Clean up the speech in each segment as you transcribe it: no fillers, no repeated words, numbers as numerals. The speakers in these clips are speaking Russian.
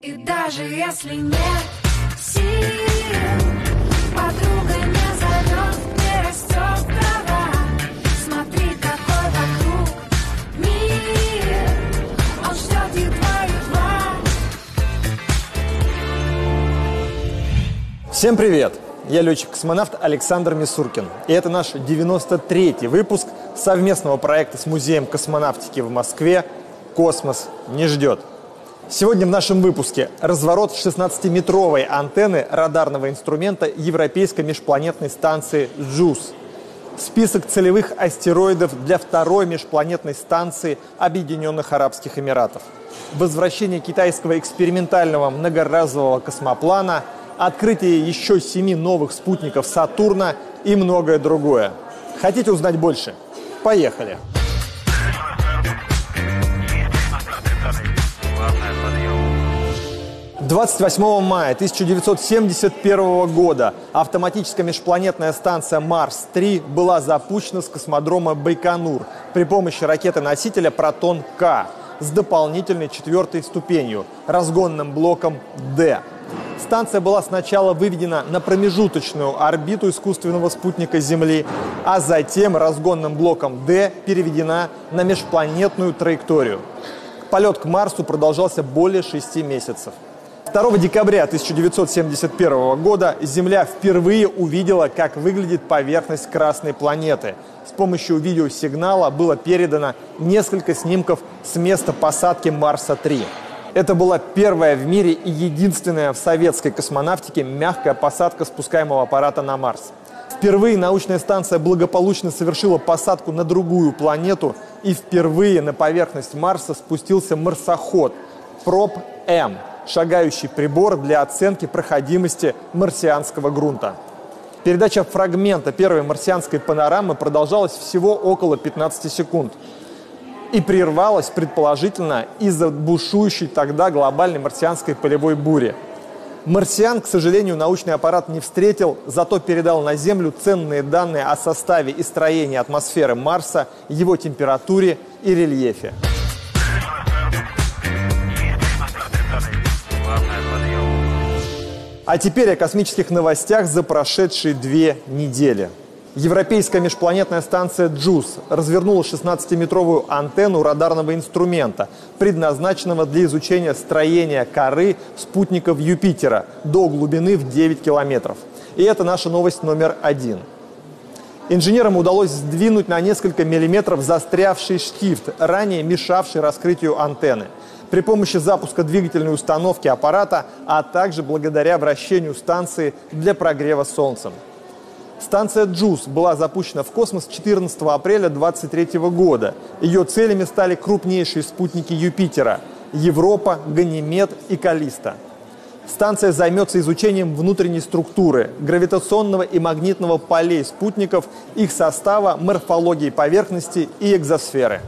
И даже если нет сил, подруга не зовет, не растет трава. Смотри, какой вокруг мир, он ждет едва-едва. Всем привет! Я летчик-космонавт Александр Мисуркин. И это наш 93-й выпуск совместного проекта с Музеем космонавтики в Москве «Космос не ждет». Сегодня в нашем выпуске разворот 16-метровой антенны радарного инструмента Европейской межпланетной станции JUICE, список целевых астероидов для второй межпланетной станции Объединенных Арабских Эмиратов, возвращение китайского экспериментального многоразового космоплана, открытие еще 7 новых спутников Сатурна и многое другое. Хотите узнать больше? Поехали! – 28 мая 1971 года автоматическая межпланетная станция Марс-3 была запущена с космодрома Байконур при помощи ракеты-носителя «Протон-К» с дополнительной 4-й ступенью – разгонным блоком «Д». Станция была сначала выведена на промежуточную орбиту искусственного спутника Земли, а затем разгонным блоком «Д» переведена на межпланетную траекторию. Полет к Марсу продолжался более 6 месяцев. 2 декабря 1971 года Земля впервые увидела, как выглядит поверхность Красной планеты. С помощью видеосигнала было передано несколько снимков с места посадки Марса-3. Это была первая в мире и единственная в советской космонавтике мягкая посадка спускаемого аппарата на Марс. Впервые научная станция благополучно совершила посадку на другую планету, и впервые на поверхность Марса спустился марсоход Проб-М, шагающий прибор для оценки проходимости марсианского грунта. Передача фрагмента первой марсианской панорамы продолжалась всего около 15 секунд и прервалась, предположительно, из-за бушующей тогда глобальной марсианской полевой бури. Марсиан, к сожалению, научный аппарат не встретил, зато передал на Землю ценные данные о составе и строении атмосферы Марса, его температуре и рельефе. А теперь о космических новостях за прошедшие 2 недели. Европейская межпланетная станция JUICE развернула 16-метровую антенну радарного инструмента, предназначенного для изучения строения коры спутников Юпитера до глубины в 9 километров. И это наша новость номер 1. Инженерам удалось сдвинуть на несколько миллиметров застрявший штифт, ранее мешавший раскрытию антенны, при помощи запуска двигательной установки аппарата, а также благодаря вращению станции для прогрева Солнцем. Станция JUICE была запущена в космос 14 апреля 2023 года. Ее целями стали крупнейшие спутники Юпитера – Европа, Ганимед и Каллиста. Станция займется изучением внутренней структуры, гравитационного и магнитного полей спутников, их состава, морфологии поверхности и экзосферы.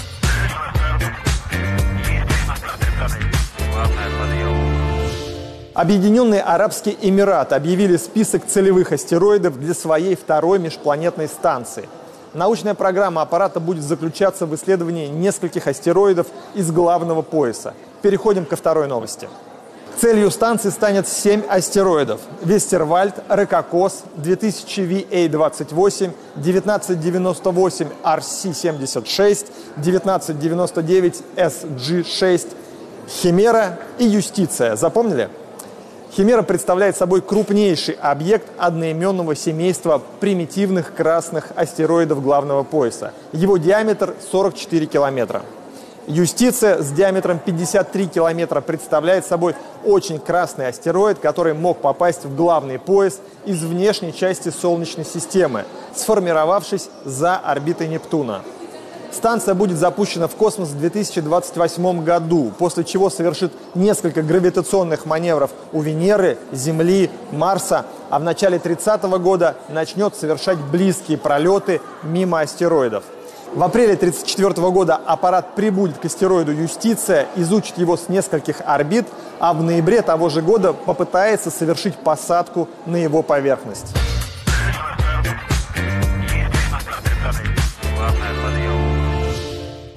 Объединенные Арабские Эмираты объявили список целевых астероидов для своей второй межпланетной станции. Научная программа аппарата будет заключаться в исследовании нескольких астероидов из главного пояса. Переходим ко второй новости. Целью станции станет 7 астероидов: Вестервальд, Ракокос, 2000 VA28, 1998 RC76, 1999 SG6, Химера и Юстиция. Запомнили? Химера представляет собой крупнейший объект одноименного семейства примитивных красных астероидов главного пояса. Его диаметр 44 километра. Юстиция с диаметром 53 километра представляет собой очень красный астероид, который мог попасть в главный пояс из внешней части Солнечной системы, сформировавшись за орбитой Нептуна. Станция будет запущена в космос в 2028 году, после чего совершит несколько гравитационных маневров у Венеры, Земли, Марса, а в начале 30-го года начнет совершать близкие пролеты мимо астероидов. В апреле 1934 года аппарат прибудет к астероиду Юстиция, изучит его с нескольких орбит, а в ноябре того же года попытается совершить посадку на его поверхность.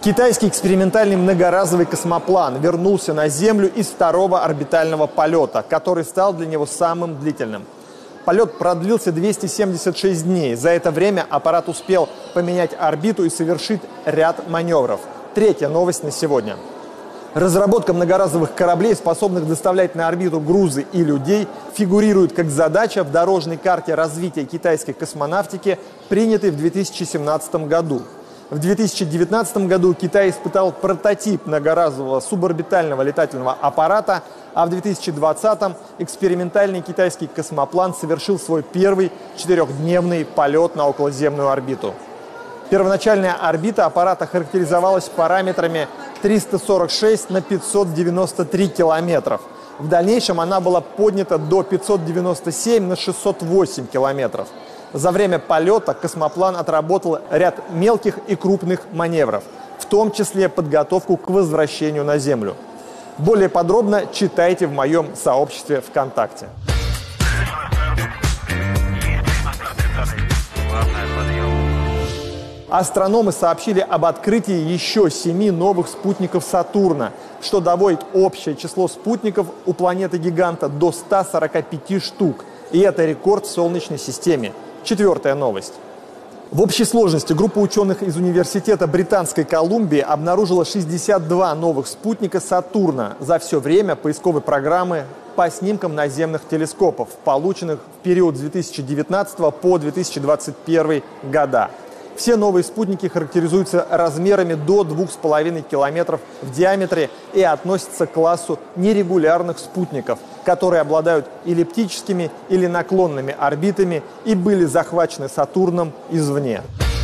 Китайский экспериментальный многоразовый космоплан вернулся на Землю из второго орбитального полета, который стал для него самым длительным. Полет продлился 276 дней. За это время аппарат успел поменять орбиту и совершить ряд маневров. Третья новость на сегодня. Разработка многоразовых кораблей, способных доставлять на орбиту грузы и людей, фигурирует как задача в дорожной карте развития китайской космонавтики, принятой в 2017 году. В 2019 году Китай испытал прототип многоразового суборбитального летательного аппарата, а в 2020-м экспериментальный китайский космоплан совершил свой первый 4-дневный полет на околоземную орбиту. Первоначальная орбита аппарата характеризовалась параметрами 346 на 593 километров. В дальнейшем она была поднята до 597 на 608 километров. За время полета космоплан отработал ряд мелких и крупных маневров, в том числе подготовку к возвращению на Землю. Более подробно читайте в моем сообществе ВКонтакте. Астрономы сообщили об открытии еще 7 новых спутников Сатурна, что доводит общее число спутников у планеты-гиганта до 145 штук. И это рекорд в Солнечной системе. Четвертая новость. В общей сложности группа ученых из Университета Британской Колумбии обнаружила 62 новых спутника Сатурна за все время поисковой программы по снимкам наземных телескопов, полученных в период с 2019 по 2021 года. Все новые спутники характеризуются размерами до 2,5 километров в диаметре и относятся к классу нерегулярных спутников, которые обладают эллиптическими или наклонными орбитами и были захвачены Сатурном извне.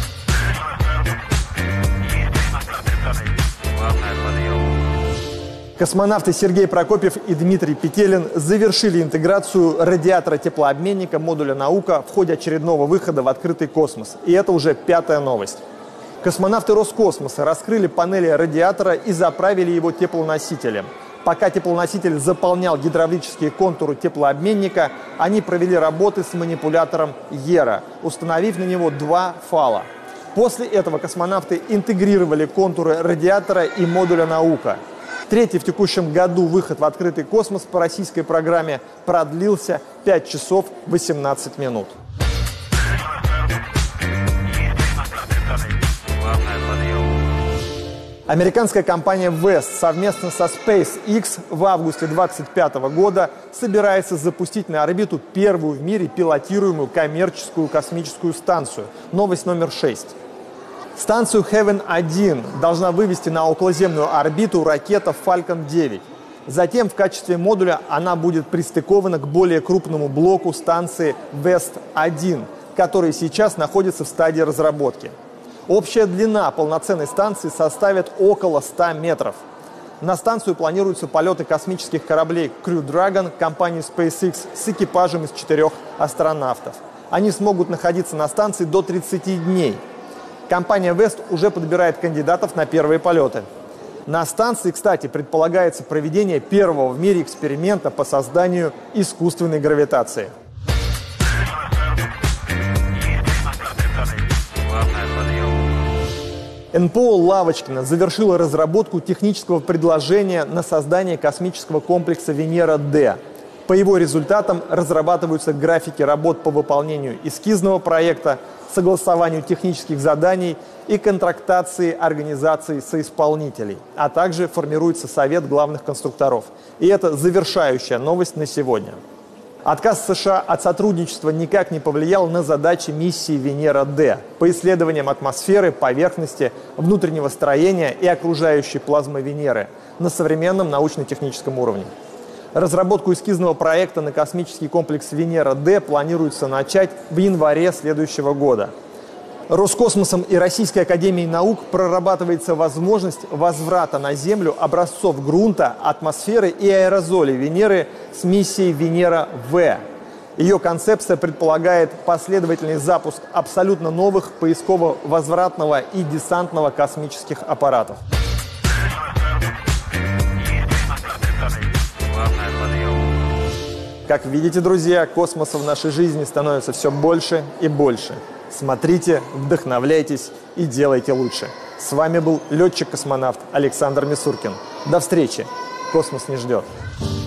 Космонавты Сергей Прокопьев и Дмитрий Петелин завершили интеграцию радиатора теплообменника модуля «Наука» в ходе очередного выхода в открытый космос. И это уже 5-я новость. Космонавты Роскосмоса раскрыли панели радиатора и заправили его теплоносителем. Пока теплоноситель заполнял гидравлические контуры теплообменника, они провели работы с манипулятором Ера, установив на него 2 фала. После этого космонавты интегрировали контуры радиатора и модуля «Наука». Третий в текущем году выход в открытый космос по российской программе продлился 5 часов 18 минут. Американская компания West совместно со SpaceX в августе 2025 года собирается запустить на орбиту первую в мире пилотируемую коммерческую космическую станцию. Новость номер 6. Станцию Heaven-1 должна вывести на околоземную орбиту ракета Falcon 9. Затем в качестве модуля она будет пристыкована к более крупному блоку станции West-1, который сейчас находится в стадии разработки. Общая длина полноценной станции составит около 100 метров. На станцию планируются полеты космических кораблей Crew Dragon компании SpaceX с экипажем из 4 астронавтов. Они смогут находиться на станции до 30 дней. Компания West уже подбирает кандидатов на первые полеты. На станции, кстати, предполагается проведение первого в мире эксперимента по созданию искусственной гравитации. НПО «Лавочкино» завершило разработку технического предложения на создание космического комплекса «Венера-Д». По его результатам разрабатываются графики работ по выполнению эскизного проекта, согласованию технических заданий и контрактации организаций соисполнителей, а также формируется совет главных конструкторов. И это завершающая новость на сегодня. Отказ США от сотрудничества никак не повлиял на задачи миссии Венера-Д по исследованиям атмосферы, поверхности, внутреннего строения и окружающей плазмы Венеры на современном научно-техническом уровне. Разработку эскизного проекта на космический комплекс Венера-Д планируется начать в январе следующего года. Роскосмосом и Российской академией наук прорабатывается возможность возврата на Землю образцов грунта, атмосферы и аэрозолей Венеры с миссией Венера-В. Ее концепция предполагает последовательный запуск абсолютно новых поисково-возвратного и десантного космических аппаратов. Как видите, друзья, космоса в нашей жизни становится все больше и больше. Смотрите, вдохновляйтесь и делайте лучше. С вами был летчик-космонавт Александр Мисуркин. До встречи. Космос не ждет.